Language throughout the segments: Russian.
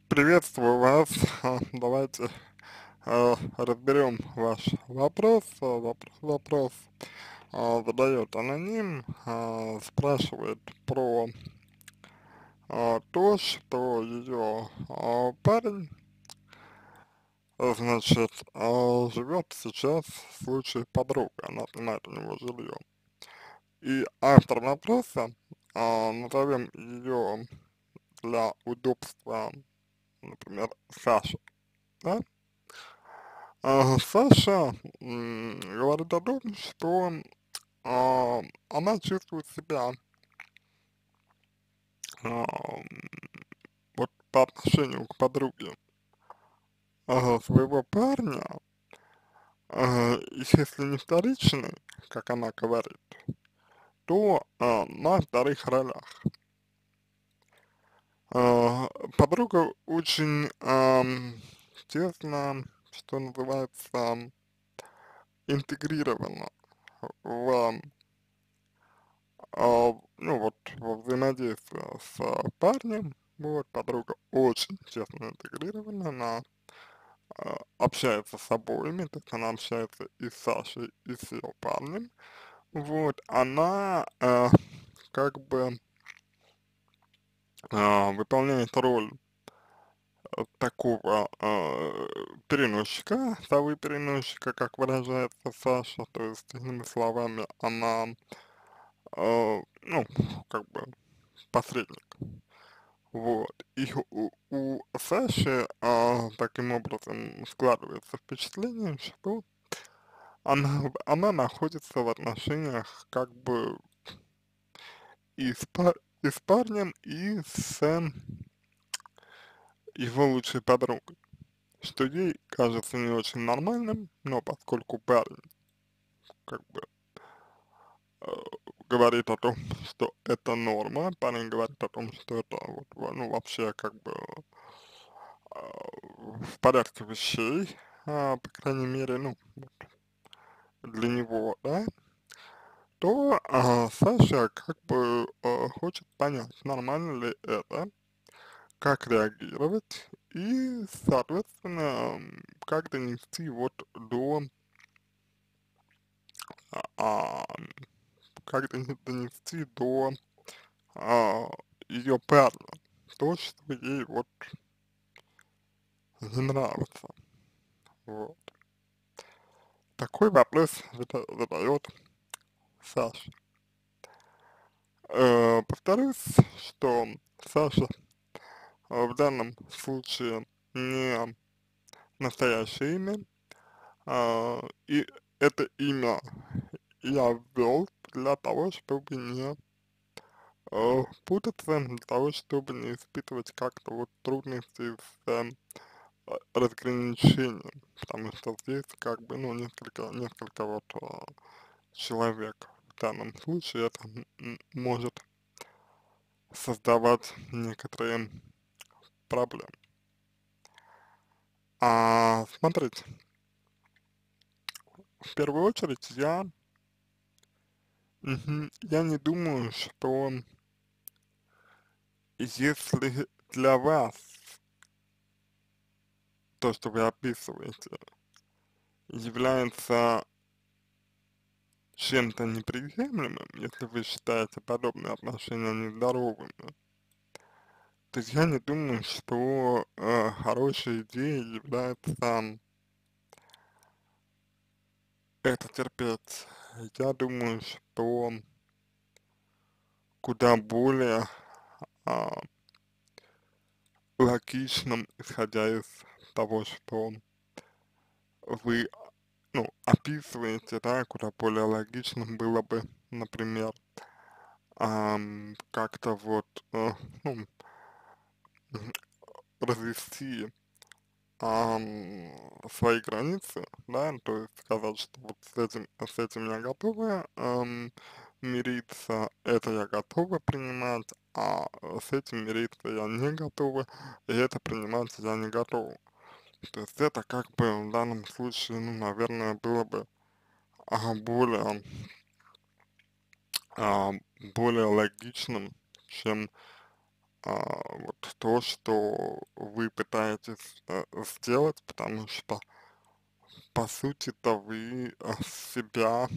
Приветствую вас. Давайте разберем ваш вопрос. Вопрос задает аноним, спрашивает про то, что ее парень, значит, живет сейчас в случае подруга, она снимает у него жилье. И автор вопроса, назовем ее для удобства, например, Саша, да? Саша говорит о том, что она чувствует себя а, вот по отношению к подруге своего парня, если не вторичной, как она говорит, то на вторых ролях. А, Подруга очень тесно, что называется, интегрирована в ну вот, во взаимодействии с парнем, вот, подруга очень честно интегрирована, она общается с обоими, то есть она общается и с Сашей, и с ее парнем, вот, она как бы выполняет роль такого переносчика, совы переносчика, как выражается Саша, то есть, иными словами, она, ну, как бы посредник. Вот. И у Саши таким образом складывается впечатление, что она находится в отношениях как бы и с парнем, и с его лучшей подругой, что ей кажется не очень нормальным, но поскольку парень как бы э, говорит о том, что это норма, парень говорит о том, что это вот, ну, вообще как бы в порядке вещей, по крайней мере, ну, вот для него, да, то Саша как бы хочет понять, нормально ли это, как реагировать и, соответственно, как донести вот до, а, а, как донести до ее парня то, что ей вот не нравится, вот. Такой вопрос задает Саша. Повторюсь, что Саша в данном случае не настоящее имя, и это имя я ввел для того, чтобы не путаться, для того, чтобы не испытывать как-то вот трудности с разграничением, потому что здесь как бы, ну, несколько вот человек в данном случае, это может создавать некоторые проблемы. Смотрите, в первую очередь я не думаю, что если для вас то, что вы описываете, является чем-то неприемлемым, если вы считаете подобные отношения нездоровыми, то я не думаю, что хорошей идеей является это терпеть. Я думаю, что куда более а, логичным, исходя из того, что вы, ну, описываете, да, куда более логичным было бы, например, как-то вот, ну, м, развести свои границы, да, то есть сказать, что вот с этим я готова мириться, это я готова принимать, а с этим мириться я не готова, и это принимать я не готова. То есть это как бы в данном случае, ну, наверное, было бы более, а, более логичным, чем вот то, что вы пытаетесь сделать, потому что, по сути-то, вы себя,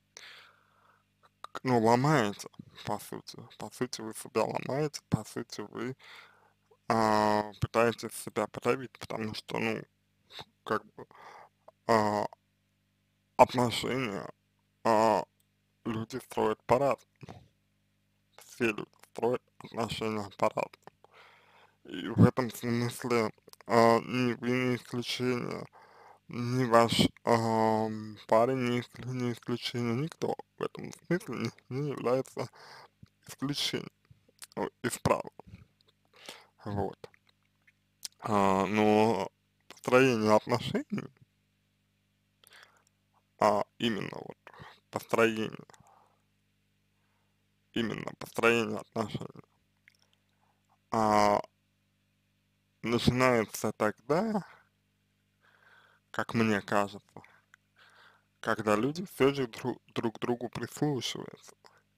ну, ломаете, по сути, вы себя ломаете, по сути, вы пытаетесь себя проявить, потому что, ну, как бы, а, отношения, а, люди строят по-разному, все люди строят отношения по-разному. И в этом смысле ни вы не исключение, ни ваш парень не исключение, никто в этом смысле не является исключением из правил. Вот. Но построение отношений, именно вот построение, именно построение отношений, а, начинается тогда, как мне кажется, когда люди все же друг к другу прислушиваются.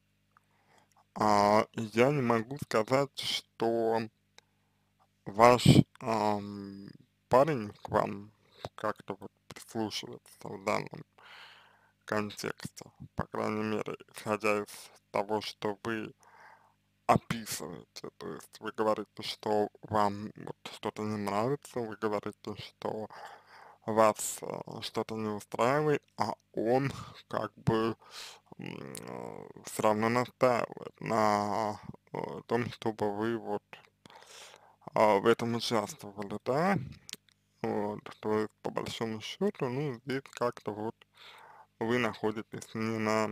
Я не могу сказать, что ваш парень к вам как-то вот прислушивается в данном контексте, по крайней мере, исходя из того, что вы описываете. То есть вы говорите, что вам вот что-то не нравится, вы говорите, что вас что-то не устраивает, а он как бы все равно настаивает на том, чтобы вы вот в этом участвовали, да? Вот, то есть по большому счету, ну, здесь как-то вот вы находитесь не на,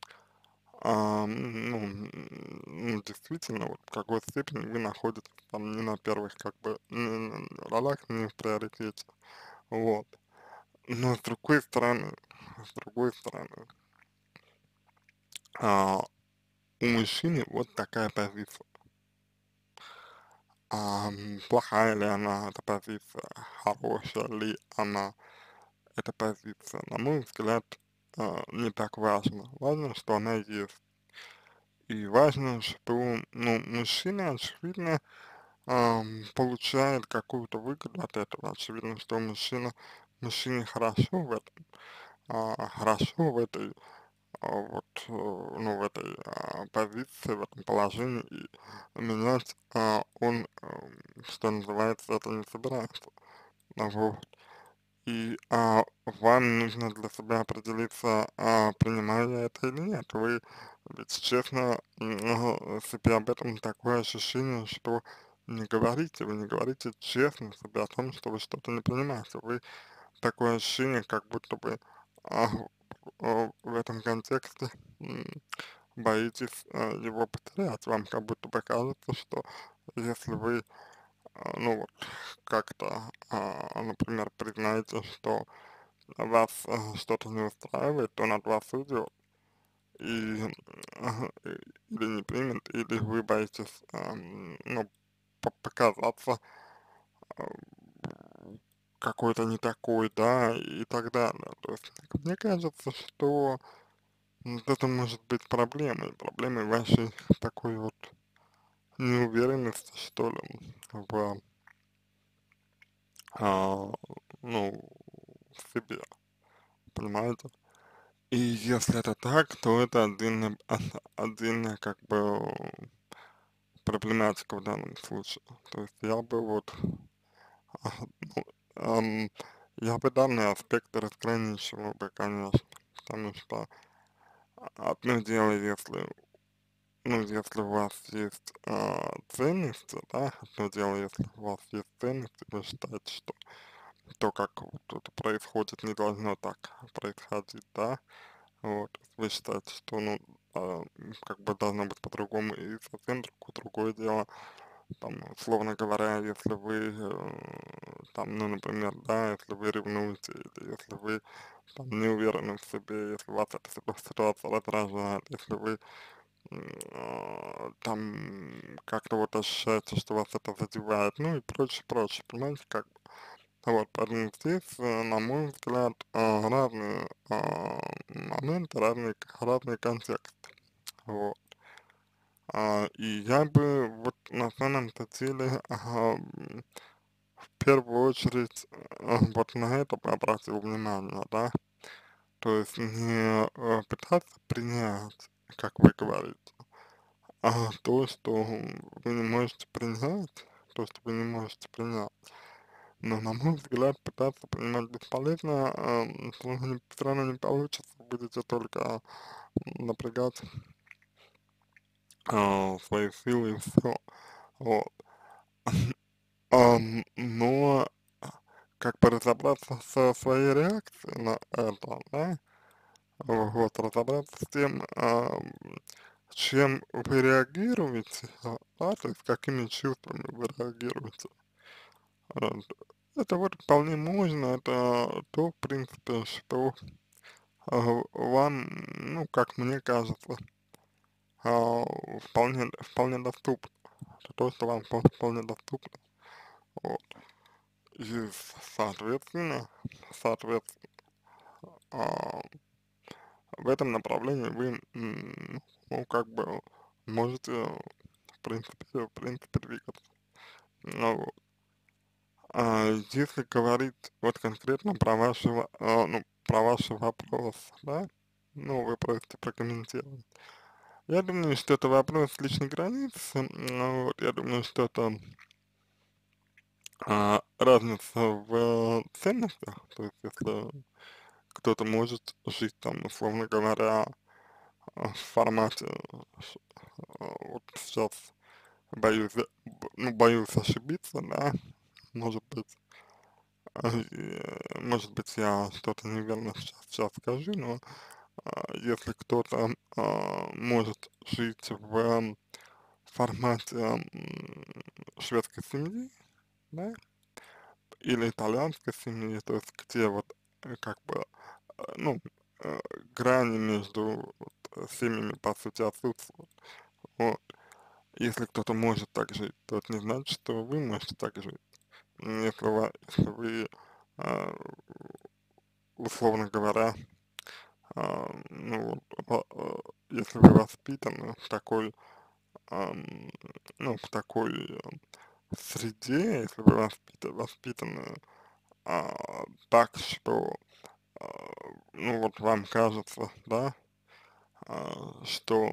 ну, действительно, вот в какой степени вы находитесь там не на первых, как бы, ролях, не в приоритете, вот. Но с другой стороны, а, у мужчины вот такая позиция. Плохая ли она, эта позиция, хорошая ли она, эта позиция, на мой взгляд, не так важно. Важно, что она есть. И важно, что, ну, мужчина, очевидно, получает какую-то выгоду от этого. Очевидно, что мужчине хорошо в этом, хорошо в этой, вот, ну, в этой позиции, в этом положении, и менять он, что называется, это не собирается. Вот. И вам нужно для себя определиться, принимаю я это или нет. Вы ведь честно себе об этом такое ощущение, что не говорите, вы не говорите честно себе о том, что вы что-то не принимаете. Вы такое ощущение, как будто бы а, в этом контексте м, боитесь его потерять. Вам как будто бы кажется, что если вы, ну вот, как-то, например, признаете, что вас что-то не устраивает, то он от вас уйдет и или не примет, или вы боитесь, ну, показаться а, какой-то не такой, да, и так далее. То есть мне кажется, что вот это может быть проблемой вашей такой вот неуверенности, что ли, в, а, ну, в себе, понимаете? И если это так, то это отдельная как бы проблематика в данном случае. То есть я бы вот, ну, я бы данные аспекты разграничивал бы, конечно, потому что одно дело, если, ну, если у вас есть ценности, да, одно дело, если у вас есть ценности, вы считаете, что то, как вот это происходит, не должно так происходить, да, вот, вы считаете, что, ну, как бы должно быть по-другому, и совсем другое дело, там, условно говоря, если вы, там, ну, например, да, если вы ревнуете, или если вы, там, не уверены в себе, если вас эта ситуация раздражает, если вы, там, как-то вот ощущаете, что вас это задевает, ну, и прочее, прочее, понимаете, как бы. Вот, поэтому здесь, на мой взгляд, разные моменты, разные контексты. Вот. И я бы вот на самом-то деле в первую очередь вот на это бы обратил внимание, да, то есть не пытаться принять, как вы говорите, а то, что вы не можете принять, то, что вы не можете принять. Но, на мой взгляд, пытаться принимать бесполезно, всё равно не получится, будете только напрягать свои силы и все. Вот. Но как бы разобраться со своей реакцией на это, да, вот, разобраться с тем, чем вы реагируете, да, то есть какими чувствами вы реагируете. А, Это вот вполне можно, это то, в принципе, что вам, ну, как мне кажется, вполне доступно. Это то, что вам вполне доступно. Вот. И, соответственно, а, в этом направлении вы, ну, как бы можете, в принципе двигаться. Ну, вот. Если говорить вот конкретно про вашего, ну, про ваш вопрос, да, ну, вы просите прокомментировать. Я думаю, что это вопрос личной границы, ну, вот, я думаю, что это разница в ценностях, то есть если кто-то может жить там, условно говоря, в формате, вот сейчас боюсь, ну, боюсь ошибиться, да, может быть, может быть, я что-то неверно сейчас скажу, но если кто-то может жить в формате шведской семьи, да, или итальянской семьи, то есть где вот как бы, ну, э, грани между вот, семьями по сути отсутствуют. Вот. Если кто-то может так жить, то это не значит, что вы можете так жить. Если вы а, условно говоря, ну, если вы воспитаны в такой, ам, ну, в такой среде, если вы воспитаны так, что, а, ну, вот вам кажется, да, что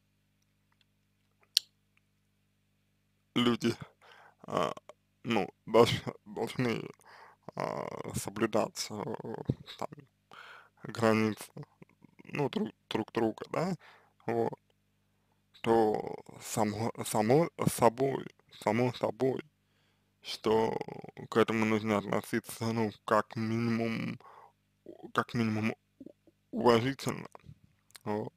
люди, а, ну, должны соблюдать там границы, ну, друг друга, да, вот, то само собой, что к этому нужно относиться, ну, как минимум уважительно, вот.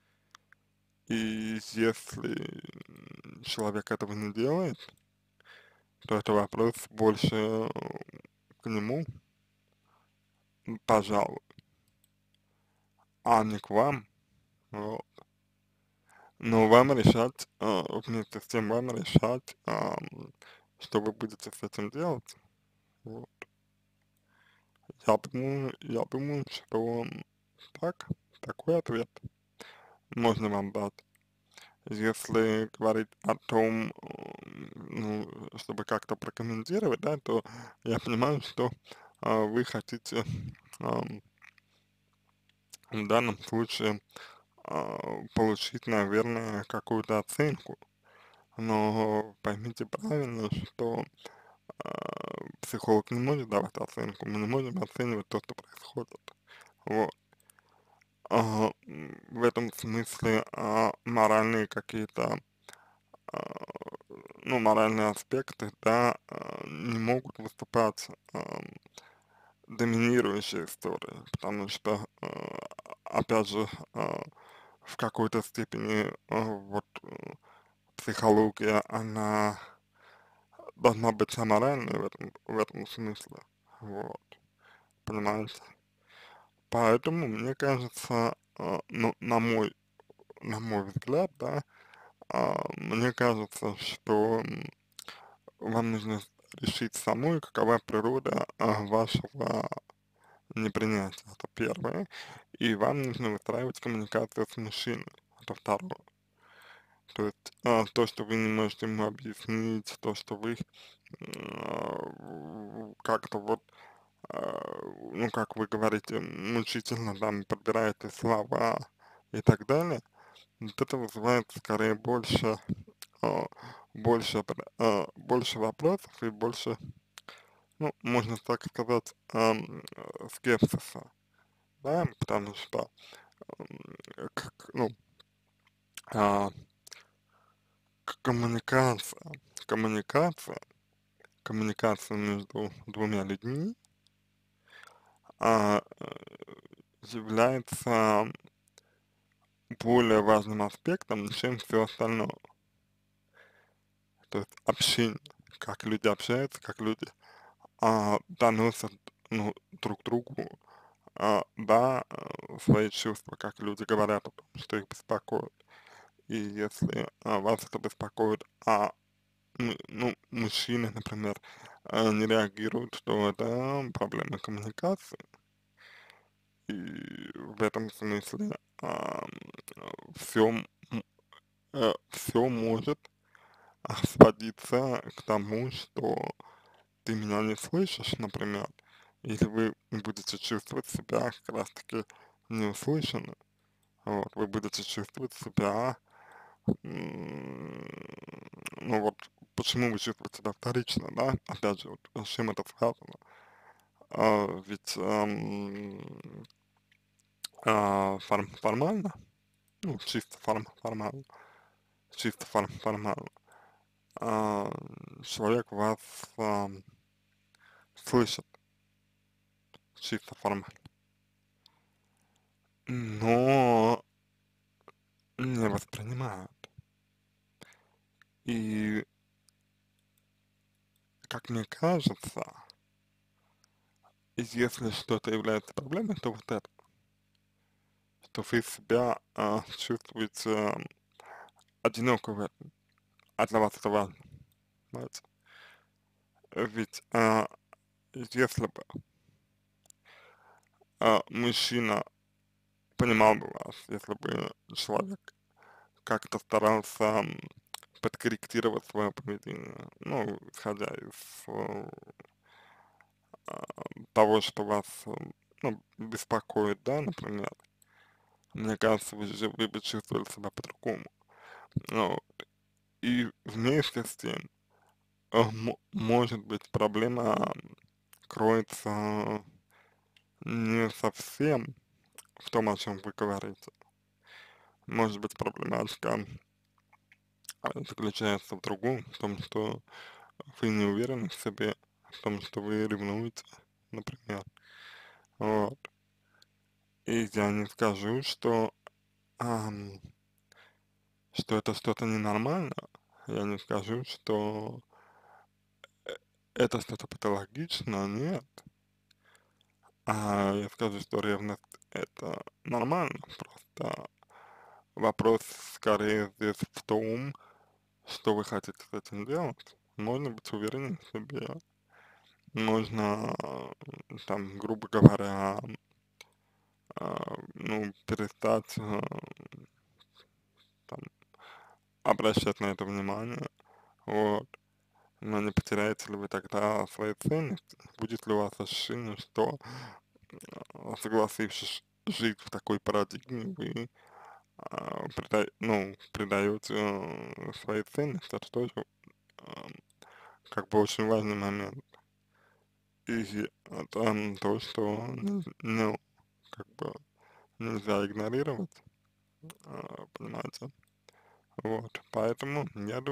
И если человек этого не делает, то это вопрос больше к нему, пожалуй, а не к вам, вот. Но вам решать, вместе с тем вам решать, что вы будете с этим делать. Вот. Я думаю, что так, такой ответ можно вам дать. Если говорить о том, ну, чтобы как-то прокомментировать, да, то я понимаю, что вы хотите в данном случае получить, наверное, какую-то оценку. Но поймите правильно, что психолог не может давать оценку, мы не можем оценивать то, что происходит. Вот. В этом смысле моральные какие-то, а, ну, моральные аспекты, да, не могут выступать доминирующей историей, потому что, опять же, в какой-то степени вот психология, она должна быть аморальной в этом смысле, вот, понимаете? Поэтому мне кажется, ну, на мой взгляд, да, мне кажется, что вам нужно решить самой, какова природа вашего непринятия, это первое, и вам нужно выстраивать коммуникацию с мужчиной, это второе. То есть то, что вы не можете ему объяснить, то, что вы как-то вот, ну, как вы говорите, мучительно там подбираете слова и так далее, вот это вызывает скорее а, больше вопросов и больше, ну, можно так сказать, скепсиса, да, потому что, ну, а, коммуникация, коммуникация, коммуникация между двумя людьми, а, является более важным аспектом, чем все остальное. То есть общение, как люди общаются, как люди доносят, ну, друг другу, да, свои чувства, как люди говорят о том, что их беспокоит. И если вас это беспокоит, ну, мужчины, например, не реагируют, то это проблема коммуникации. И в этом смысле все, все может сводиться к тому, что ты меня не слышишь, например, или вы будете чувствовать себя как раз-таки не услышаны, вот, вы будете чувствовать себя, м, ну вот, почему вы чувствуете себя вторично, да, опять же, вот, с чем это связано, ведь формально, ну, формально, формально, а, человек вас слышит чисто формально, но не воспринимают. И, как мне кажется, если что-то является проблемой, то вот это, что вы себя чувствуете одиноко в этом, а для вас это важно, понимаете? Ведь если бы мужчина понимал бы вас, если бы человек как-то старался подкорректировать свое поведение, ну, исходя из а, того, что вас, ну, беспокоит, да, например, мне кажется, вы бы чувствовали себя по-другому. Ну, и вместе с тем, может быть, проблема кроется не совсем в том, о чем вы говорите. Может быть, проблематика заключается в другом, в том, что вы не уверены в себе, в том, что вы ревнуете, например. Вот. И я не скажу, ам, что это что-то ненормальное. Я не скажу, что это что-то патологичное, нет. Я скажу, что ревность это нормально, просто вопрос скорее здесь в том, что вы хотите с этим делать. Можно быть уверенным в себе, можно, там, грубо говоря, ну, перестать там, обращать на это внимание, вот. Но не потеряете ли вы тогда свои ценности? Будет ли у вас ощущение, что, согласившись жить в такой парадигме, вы придаете свои ценности? Это тоже как бы очень важный момент. И это то, что, ну, как бы нельзя игнорировать, понимаете? Вот, поэтому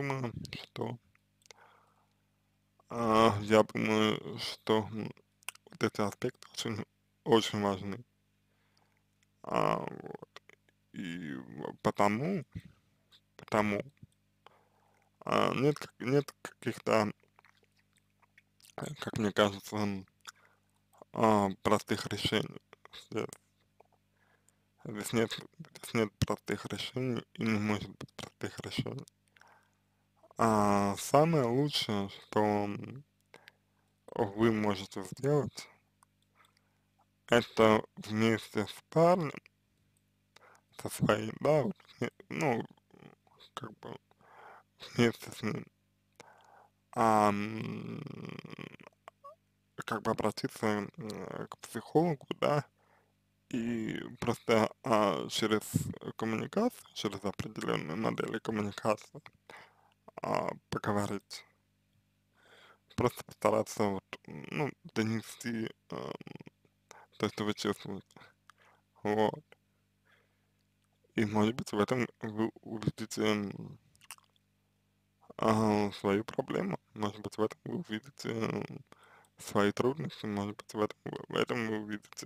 я думаю, что вот эти аспекты очень важны. Вот, и потому нет каких-то, как мне кажется, простых решений. Здесь, здесь нет простых решений и не может быть простых решений. Самое лучшее, что вы можете сделать, это вместе с парнем, со своим, да, вот, ну, как бы вместе с ним, ам, как бы обратиться к психологу, да, и просто через коммуникацию, через определенные модели коммуникации поговорить, просто постараться вот, ну, донести то, что вы чувствуете, вот. И может быть в этом вы увидите свою проблему, может быть в этом вы увидите свои трудности, может быть в этом вы увидите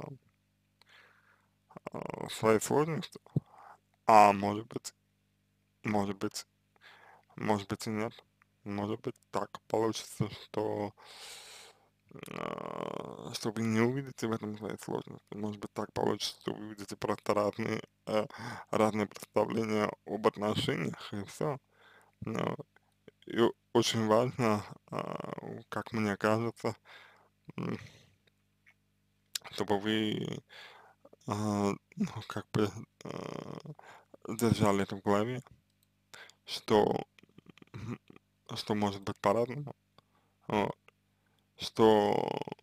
свои сложности, а может быть, может быть и нет. Может быть так получится, что вы не увидите в этом своей сложности. Может быть так получится, что вы увидите просто разные представления об отношениях и все. Но и очень важно, как мне кажется, м, чтобы вы, ну, как бы, а, держали это в голове, что, мгм, что может быть по-разному, вот, что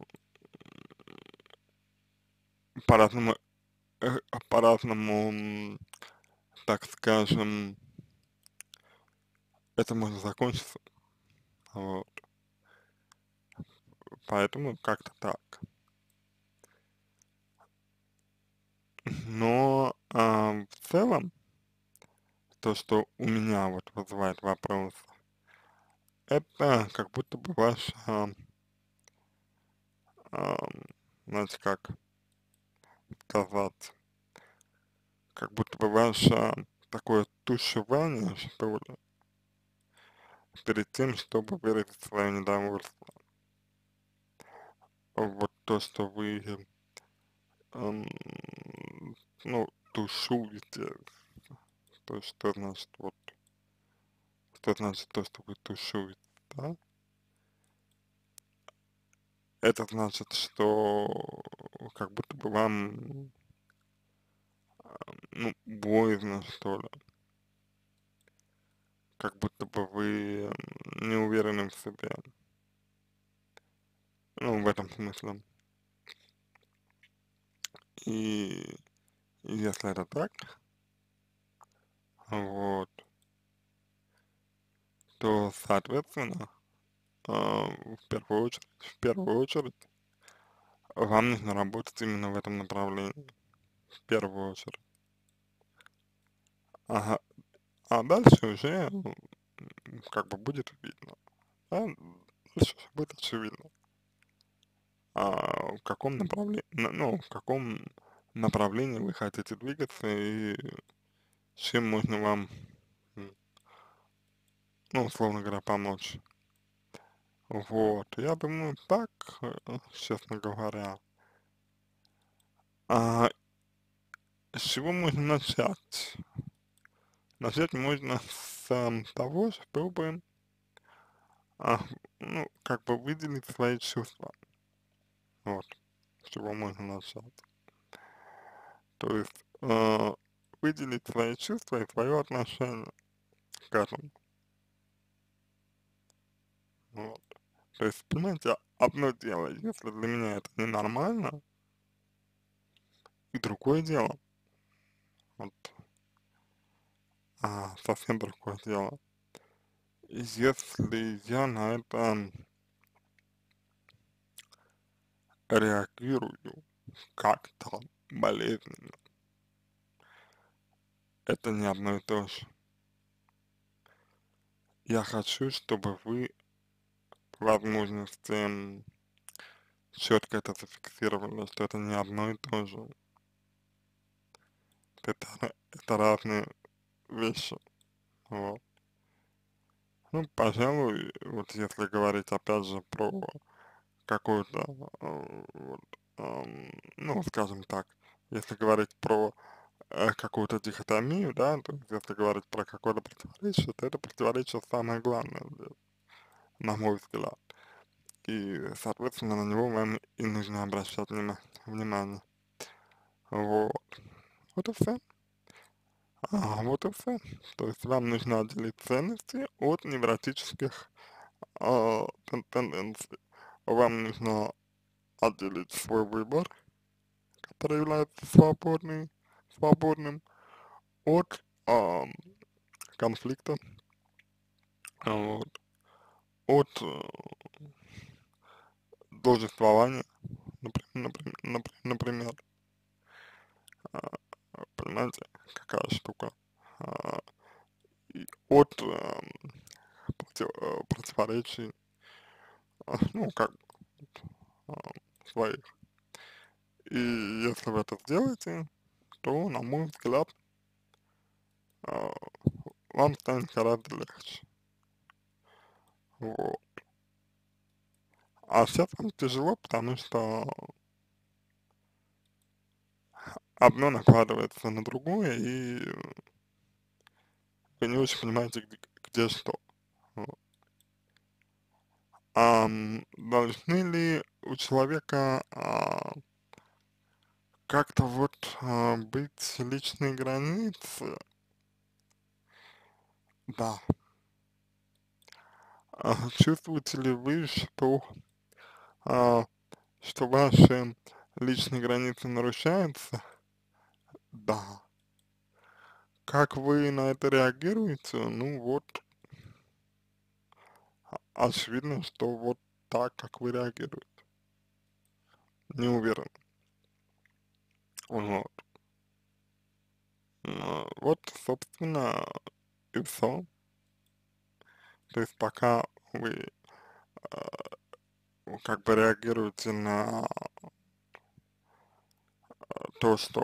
по-разному, по-разному, так скажем, это может закончиться, вот, поэтому как-то так. Но в целом, то, что у меня вот вызывает вопрос, это как будто бы ваш, ам, знаете, как сказать, как будто бы ваше такое тушевание, что ли, перед тем, чтобы выразить свое недовольство. Вот то, что вы, ам, ну, тушуете, то, что значит, вот, что значит то, что вы тушуете, да? Это значит, что как будто бы вам, ну, боязно, что ли, как будто бы вы не уверены в себе, ну, в этом смысле. И если это так, вот, то, соответственно, в первую очередь, вам нужно работать именно в этом направлении, в первую очередь. Ага, а дальше уже, как бы будет видно, да, дальше уже будет очевидно, в каком направлении, ну, в каком направлении вы хотите двигаться и чем можно вам, м, ну, условно говоря, помочь. Вот, я думаю, так, честно говоря. А с чего можно начать? Начать можно с того, чтобы, а, ну, как бы выделить свои чувства. Вот, с чего можно начать. То есть, выделить свои чувства и свое отношение к этому. Вот. То есть, понимаете, одно дело, если для меня это ненормально, и другое дело, вот, совсем другое дело, если я на это реагирую как-то болезненно, это не одно и то же. Я хочу, чтобы вы по возможности четко это зафиксировали, что это не одно и то же. Это разные вещи. Вот. Ну, пожалуй, вот если говорить опять же про какую-то, вот, ну, скажем так, если говорить про какую-то дихотомию, да, то есть если говорить про какое-то противоречие, то это противоречие самое главное, на мой взгляд. И, соответственно, на него вам и нужно обращать внимание. Вот. Вот и все. Вот и все. То есть вам нужно отделить ценности от невротических тенденций. вам нужно отделить свой выбор, который является свободным от конфликта, вот, от должествования, например, понимаете, какая штука, а, и от противоречий, ну, как а, своих. И если вы это сделаете, то, на мой взгляд, а, вам станет гораздо легче. Вот. А сейчас вам тяжело, потому что одно накладывается на другое, и вы не очень понимаете, где что. Вот. Должны ли у человека как-то вот быть личные границы? Да. Чувствуете ли вы, а, что ваши личные границы нарушаются? Да. Как вы на это реагируете? Ну вот, очевидно, что вот так, как вы реагируете. Не уверен. Вот. Вот, собственно, и все. То есть пока вы как бы реагируете на то, что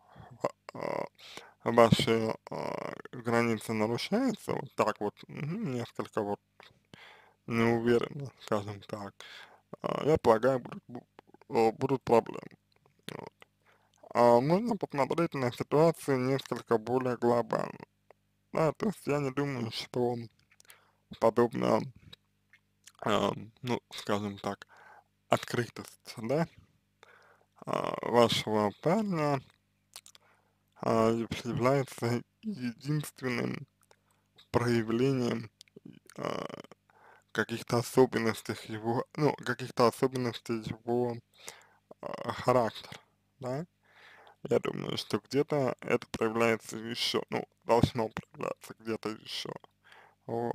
ваши границы нарушаются, вот так вот, несколько вот неуверенно, скажем так, я полагаю, будут проблемы. Вот. Нужно посмотреть на ситуацию несколько более глобально. Да, то есть я не думаю, что подобно, ну, скажем так, открытость, да, вашего парня является единственным проявлением а, каких-то особенностей его, ну, каких-то особенностей его характера, да. Я думаю, что где-то это проявляется еще, ну, должно проявляться где-то еще. Вот.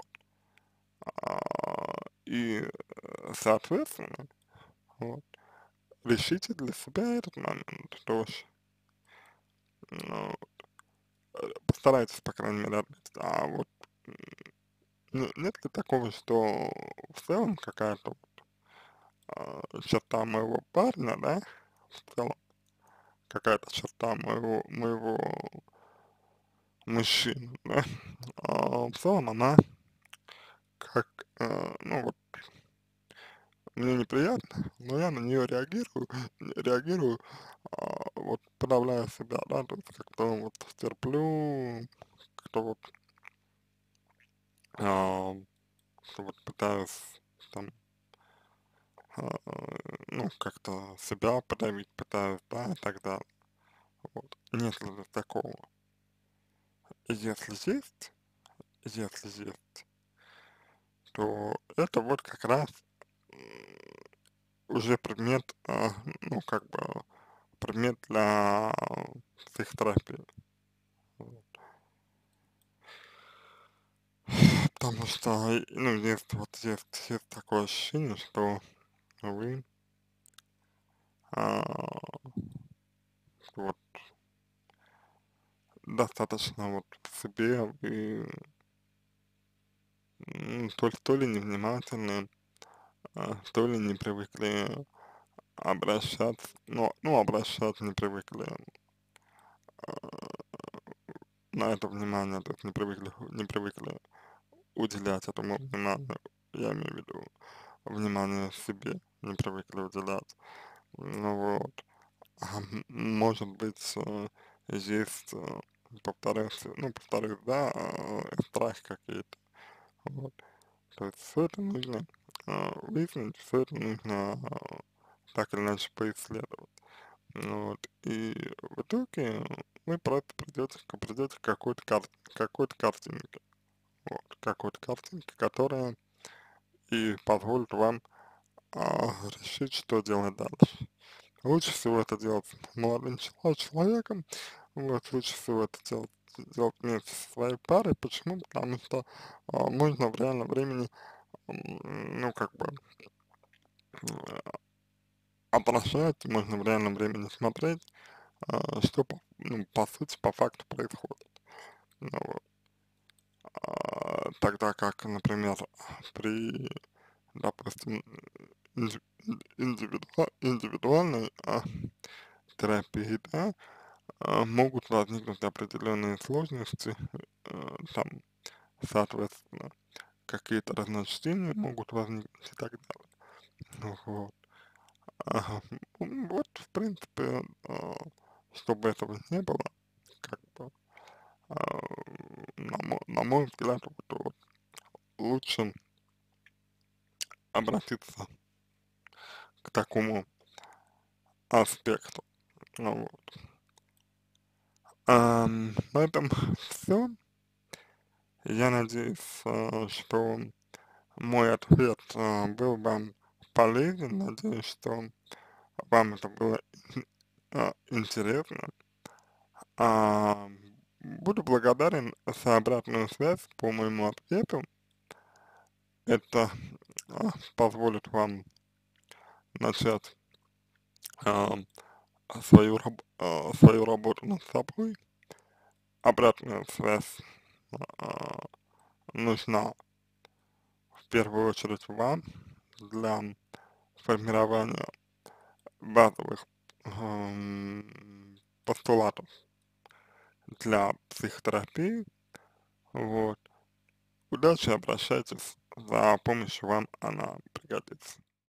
И, соответственно, вот, решите для себя этот момент тоже. Ну, постарайтесь, по крайней мере, отметить. А вот нет ли такого, что в целом какая-то вот, черта моего парня, да, в целом какая-то черта моего мужчины, да, в целом она как, ну вот, мне неприятно, но я на нее реагирую, вот подавляя себя, да, то есть как-то вот терплю, как-то вот, а, как-то вот пытаюсь там, а, ну, как-то себя подавить пытаюсь, да, и так далее. Вот. Нет ли такого? Если есть, если есть, то это вот как раз уже предмет, ну, как бы, предмет для психотерапии. Вот. Потому что, ну, есть такое ощущение, что вы, а, вот, достаточно вот в себе, вы, то ли невнимательны, то ли не привыкли обращаться, ну, обращаться не привыкли на это внимание, то есть не привыкли уделять этому внимание, я имею в виду внимание себе, не привыкли уделять. Ну вот, может быть, есть, повторюсь, да, страхи какие-то, вот. То есть все это нужно выяснить, все это нужно так или иначе поисследовать. Ну вот. И в итоге вы просто придете к какой-то картинке. Вот, какой-то картинке, которая и позволит вам решить, что делать дальше. Лучше всего это делать с молодым человеком, вот, лучше всего это делать вместе со своей парой. Почему? Потому что нужно в реальном времени, ну, как бы, отражать, можно в реальном времени смотреть, что, ну, по сути, по факту происходит. Ну, вот. Тогда как, например, при, допустим, инди- индивидуальной терапии, да, могут возникнуть определенные сложности, там, соответственно, какие-то разночтения могут возникнуть и так далее. Ну вот. Ага. Вот, в принципе, чтобы этого не было, как бы, а, на мой взгляд, вот лучше обратиться к такому аспекту. Ну вот. На этом все. Я надеюсь, что мой ответ был вам полезен. Надеюсь, что вам это было интересно. А, Буду благодарен за обратную связь по моему ответу. Это позволит вам начать а, свою работу над собой. Обратная связь а, нужна в первую очередь вам для формирования базовых постулатов для психотерапии. Вот. Удачи, обращайтесь за помощью, вам она пригодится.